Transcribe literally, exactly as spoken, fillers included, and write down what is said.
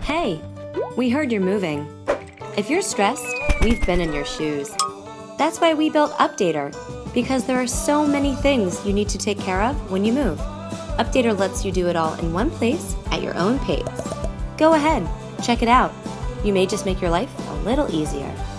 Hey, we heard you're moving. If you're stressed, we've been in your shoes. That's why we built Updater, because there are so many things you need to take care of when you move. Updater lets you do it all in one place at your own pace. Go ahead, check it out. You may just make your life a little easier.